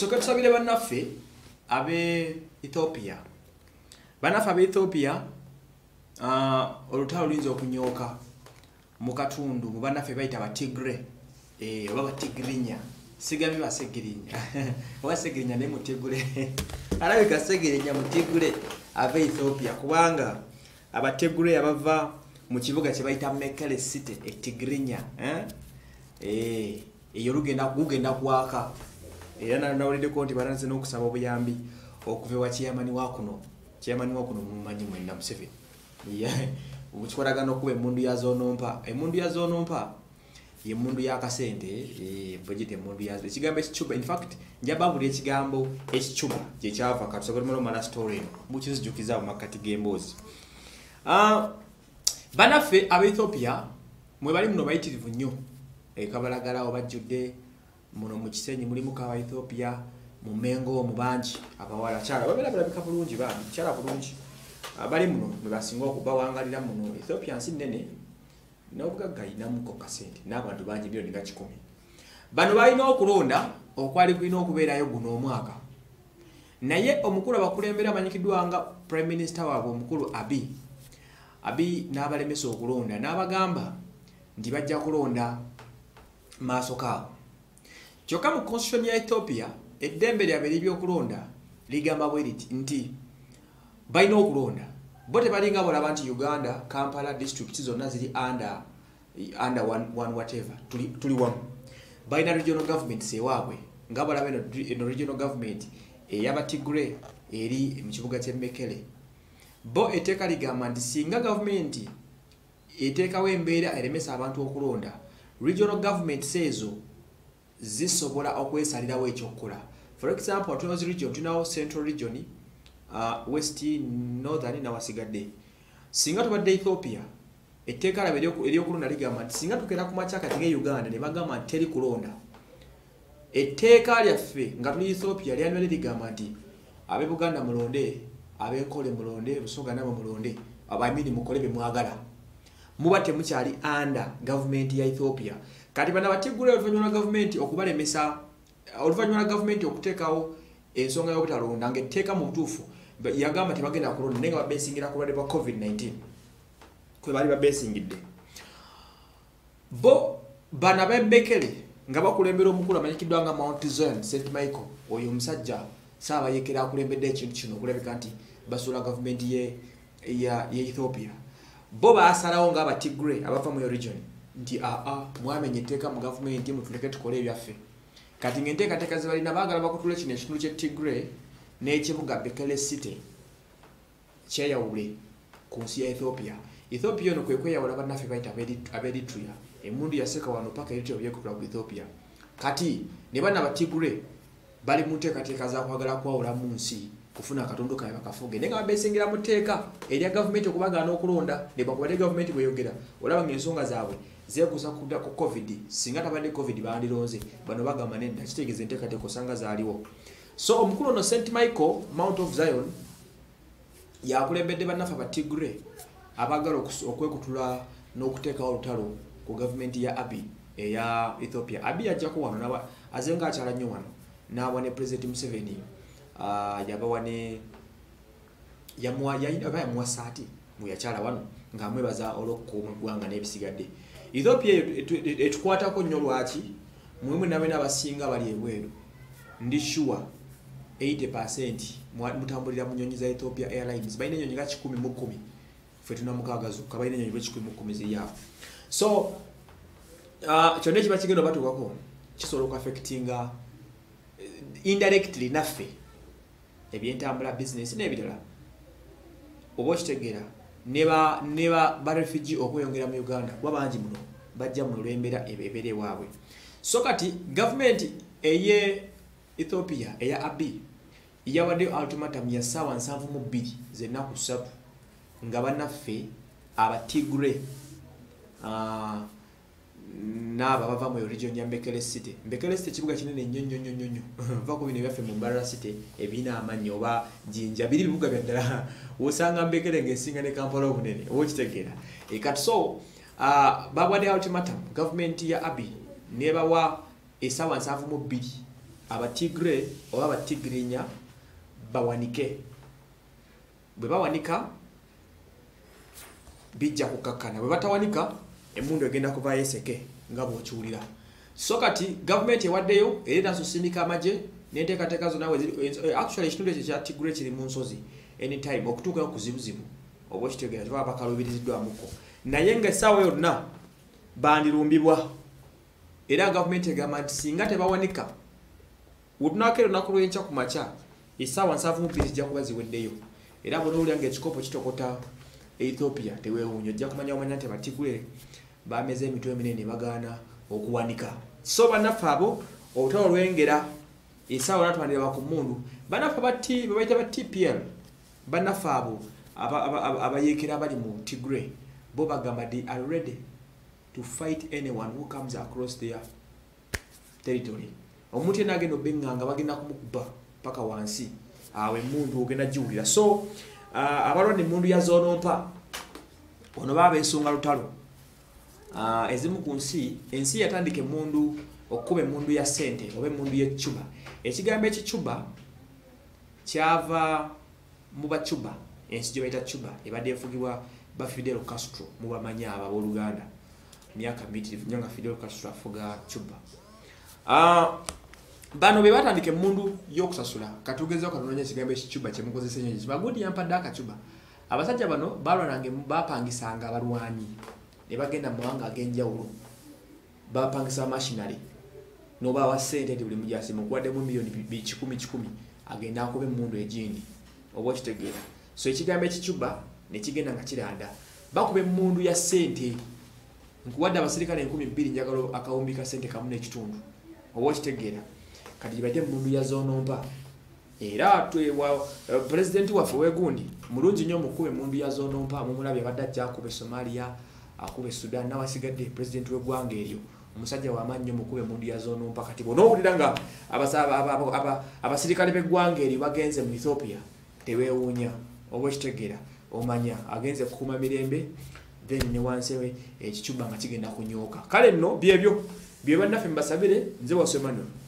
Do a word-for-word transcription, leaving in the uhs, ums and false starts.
So katusabire bannaffe abe Ethiopia. Bannaffe abe Ethiopia uh, olutalo luyinza okunyooka mu katundu mu bannaffe bayita Abatigre eh oba Batigrinya sigambye Basegirinya oba Segirinya ne Mutigre alabika Segirinya Mutigre abe Ethiopia kubanga Abatigre abava mu kibuga kye bayita Mekele City etigrinya eh eh eyo lugenda kugenda kwaka era na nawulide konti baranze n'okusaba obuyambi okuva wa chairman wa kuno chairman wa kuno mumanyi mwenda Museveni yeah ubukikolagana okuba emundu ya zonompa emundu ya zonompa ye mundu ya kasente eh budget emundu ya ekigambo ekichuba in fact njababuli ekigambo ekichuba je kyava katusobola mulo mala story mukizijukiza mu makati gembozi ah bannaffe aba Ethiopia mwe bali muno bayitirivu nnyo e kabalagala obajjudde muno mu Kisenyi mulimu ka Ethiopia mu Mengo mu banji abawala kyala babera balabika bulungi bambi kyala bulungi abali muno mwe basinga okubawangalira muno Ethiopia nsi nene n'obugagga inamuko kasente n'abantu bangi byo ninga kikumi bano balina okulonda okwali kulina okubeerayo guno omwaka naye omukulu abakulembera amanyikidwa nga Prime Minister waabwe omukulu Abiy Abiy n'abalemesa okulonda n'abagamba ndi bajja kulonda maaso kaabo kyokka mu constitution ya Ethiopia eddembe lyabwe ly'ebyokulonda ligamba bwe liti nti balina okulonda bo tebalinga bolaba nti Uganda Kampala district zonna ziri under under one, one whatever tuli, tuli wamu balina regional government sewaabwe nga bolaba eno regional government ey'Abatigre eri mu kibuga ky'e Mekele bo eteeka ligamba nti singa government eteekawo embeera eremesa abantu okulonda regional government seezo zisobola okwesalirawo ekyokukola. For example, tunazo region tunawo central region uh, west northern na wasigadde singa tubadde Ethiopia etteeka labe eryokulonda ligamba nti singa tukera ku makyaka tinge Uganda ne bagamba nti teri kulonda etteeka lyaffe nga tuli Ethiopia lyanwere ligamba nti abe Buganda mulonde abenkole mulonde Busoga nabo mulonde abamini mukole be mwagala mubate mukyali under government ya Ethiopia kati bana bategula oluvanyuma government okubalemesa oluvanyuma government okuteekawo ensonga y'obutalonda ngeteeka mu butuufu yagamba tebagenda kulonda nenga babesingira kulwadde ba COVID nineteen kwe bali babesingidde bo bana bembekele nga bakulembera omukulu amanyikidwa nga Mount Zion Saint Michael oyo omusajja saaba yekera akulembedde ekintu kino okulabika nti basula government ye ya, ya Ethiopia bo baasalawo nga Abatigre abava mu region nti a a mwamenye etteeka mu government mutuleke tukole ebyaffe kati ng'enteekateeka ze balina baagala bakutula kino ekitundu ky'e Tigre n'ekibuga Mekele City kyeyawule ku nsi ya Ethiopia. Ethiopia ono kwe kweyawula bannaffe bayita Aberitrea emundu yaseka wano paka Eritrea byekutula ku Ethiopia kati ne bana Abatigre bali mu nteekateeka za kwagala kwawula mu nsi kufuna akatundu kawe bakafuge nenga babesingira mu tteeka erya government okubagaana okulonda ne bakubadde government bweyogera olaba ng'ensonga zaabwe zeekusa kudda ku COVID singa tabadde COVID bandironze bano bagamba nedda kitegeeza enteekateeka osanga zaaliwo. So omukulu ono Saint Michael Mount of Zion yakulembedde bannaffe Abatigre abagala okwekutula n'okuteekawo olutalo ku government ya Abiy eya Ethiopia. Abiy ajjako wano naba azenga akyala nnyo wano n'awa ne President Museveni uh, yabawane yamwa yayina baya mwasati mu yakyala wano ng'amwebaza olw'okukuuma eggwanga n'ebisigadde. Ethiopia etukwatako nnyo lwaki mulimu nabe n'abasinga bali ebweru ndi sure eighty percent mutambulira mu nnyonyi za Ethiopia Airlines balina ennyonyi nga kikumi mu kkumi ffe tuna mukaaga zokka balina ennyonyi bwekikumi mu kkumi ziri awo. So uh, kyonna ekiba kigenda batuukako kisobola okuaffectinga indirectly naffe ebyentambula business n'ebirala oba okitegeera neba neba ba refugee okweyongera mu Uganda kuba bangi muno bajja mu lwembera ebebere waabwe. So kati government eye Ethiopia eya Abiy yawadde ultimatum ya ssaawa nsanvu mu bbiri z'ennaku ssatu nga bannaffe Abatigre uh, n'aba bava mu region ya Mekele City. Mekele City kibuga kinene nnyo nnyo nnyo nnyo va ku bino byaffe mu Mbarara City ebina amannyo oba Jinja biri bibuga bya ddala osanga Mekele ng'esinga ne Kampala obunene oba okitegeera e kati so uh, bawadde ultimatum government ya Abiy nebawa essaawa nsanvu mu bbiri abatigre oba abatigrinya bawanike bwe bawanika bijja kukakkana bwe batawanika emundu egenda kuva yeseke nga bw'okiwulira so kati gavumenti ewaddeyo era nasusindika amaje n'enteekateeka zonna actually ekitundu ekyo kya tigre kiri mu nsozi anytime okutuukayo kuzibuzibu oba okitegeera tebaba bakalubiriziddwamuko naye nga essaawa yonna bandirumbibwa era gavumenti egamba nti singa tebawanika utunakeero olunaku lw'enkya ku makya essaawa nsanvu mu bbiri zijja kuba ziweddeyo era bonoolya ng'ekikopo kitokota Ethiopia teweewuunya ojja kumanya omanya nti abatigre bameze emitwe eminene bagaana okuwanika so bannaffe abo olutalo lwengera essaawa natwandira ku mmundu bannaffe bati bebayita ba T P L bannaffe abo abayeekera abali mu Tigray bo bagamba they are ready to fight anyone who comes across their territory omuntu yenna agenda obbenganga bagenda kumukuba paka wansi awe emmundu ogenda giwulira so uh, abalonda emmundu ya zonompa ono baba ensonga lutalo uh, ezimu ku nsi ensi yatandika emmundu okukuba emmundu ya ssente oba emmundu y'ecuba ekigambo ekicuba kyava mu bacuba ensi gye bayita cuba ebadde efugibwa ba Fidel Castro mubamanya abo abooluganda myaka mitirivu nnyo nga Fidel Castro afuga cuba uh, bano be batandika emmundu y'okusasula katugezeho kanonya ekigambo ekicuba kyemukozesa ennyo kibagundi yampadde akacuba abasajja bano balwananga bapangisanga abalwanyi ne bagenda mu mawanga ag'enjawulo bapangisa machinery noba wa ssente ti buli mujasi mukuwaddemu miliyoni kikumi kikumi agenda akuba emmundu egindi oba okitegeera so ekigambo ekicuba ne kigenda nga kiranda bakuba emmundu ya ssente nkuwadde abasirikale enkumi bbiri njagala akawumbi ka ssente kamu n'ekitundu oba okitegeera kati gibadde emmundu ya zonompa era twewa uh, presidenti waffe wegundi mulungi nnyo mukuba emmundu ya zonompa mumulabye abadde ajja akuba Somalia akuba Sudan nawasigadde presidenti w'eggwanga eryo omusajja w'amaanyi mukuba emmundu ya zonompa kati bonoowulira nga abasirikale b'eggwanga eryo bagenze mu Ethiopia teweewuunya oba okitegeera omanya agenze kukuuma mirembe then ne wansi we ekicuba nga kigenda kunyooka kale nno byebyo bye bannaffe mbasabire nze wasomano